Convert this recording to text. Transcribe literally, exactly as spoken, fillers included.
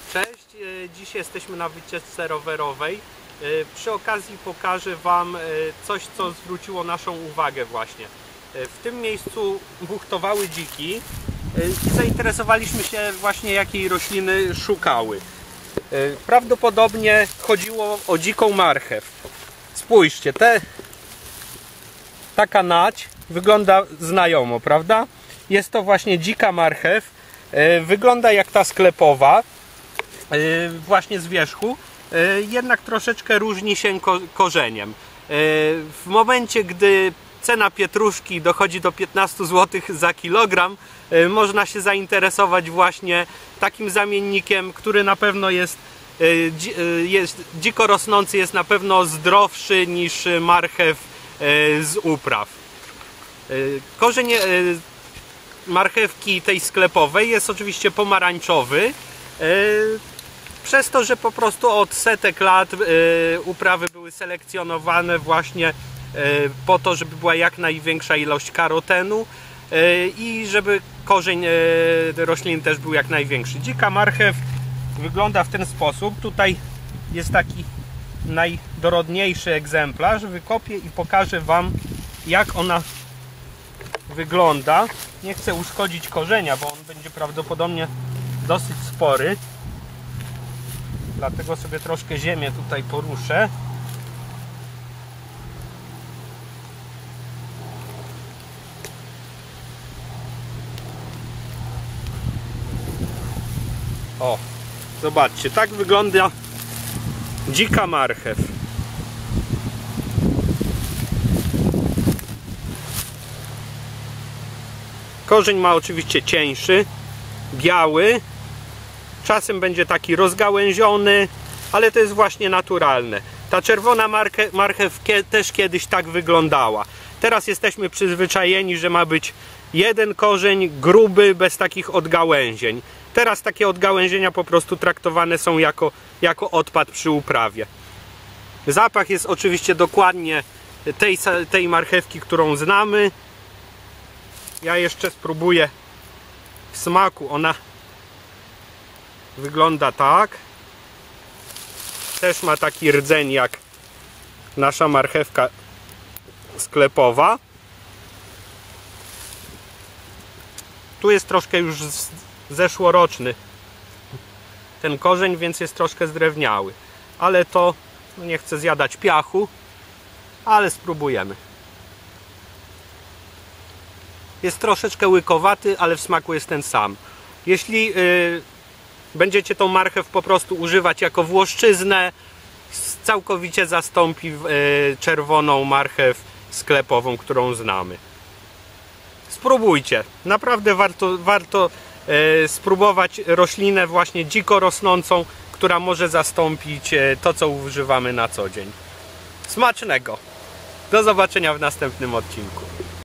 Cześć, dziś jesteśmy na wycieczce rowerowej. Przy okazji pokażę Wam coś, co zwróciło naszą uwagę właśnie. W tym miejscu buchtowały dziki i zainteresowaliśmy się właśnie, jakiej rośliny szukały. Prawdopodobnie chodziło o dziką marchew. Spójrzcie, te, taka nać wygląda znajomo, prawda? Jest to właśnie dzika marchew. Wygląda jak ta sklepowa, właśnie z wierzchu, jednak troszeczkę różni się korzeniem. W momencie, gdy cena pietruszki dochodzi do piętnastu złotych za kilogram, można się zainteresować właśnie takim zamiennikiem, który na pewno jest, jest dziko rosnący, jest na pewno zdrowszy niż marchew z upraw. Korzeń marchewki tej sklepowej jest oczywiście pomarańczowy, przez to, że po prostu od setek lat uprawy były selekcjonowane właśnie po to, żeby była jak największa ilość karotenu i żeby korzeń roślin też był jak największy. Dzika marchew wygląda w ten sposób. Tutaj jest taki najdorodniejszy egzemplarz. Wykopię i pokażę Wam, jak ona wygląda. Nie chcę uszkodzić korzenia, bo on będzie prawdopodobnie dosyć spory. Dlatego sobie troszkę ziemię tutaj poruszę. O, zobaczcie, tak wygląda dzika marchew. Korzeń ma oczywiście cieńszy, biały. Czasem będzie taki rozgałęziony, ale to jest właśnie naturalne. Ta czerwona marchew, marchew też kiedyś tak wyglądała. Teraz jesteśmy przyzwyczajeni, że ma być jeden korzeń, gruby, bez takich odgałęzień. Teraz takie odgałęzienia po prostu traktowane są jako, jako odpad przy uprawie. Zapach jest oczywiście dokładnie tej, tej marchewki, którą znamy. Ja jeszcze spróbuję w smaku. Ona wygląda tak. Też ma taki rdzeń jak nasza marchewka sklepowa. Tu jest troszkę już zeszłoroczny ten korzeń, więc jest troszkę zdrewniały. Ale to, no nie chcę zjadać piachu, ale spróbujemy. Jest troszeczkę łykowaty, ale w smaku jest ten sam. Jeśli yy, będziecie tą marchew po prostu używać jako włoszczyznę, całkowicie zastąpi yy, czerwoną marchew sklepową, którą znamy. Spróbujcie. Naprawdę warto, warto yy, spróbować roślinę właśnie dziko rosnącą, która może zastąpić yy, to, co używamy na co dzień. Smacznego! Do zobaczenia w następnym odcinku.